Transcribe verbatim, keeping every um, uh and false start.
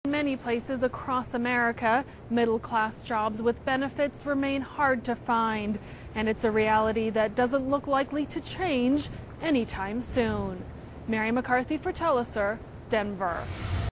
In many places across America, middle-class jobs with benefits remain hard to find, and it's a reality that doesn't look likely to change anytime soon. Mary McCarthy for Telesur, Denver.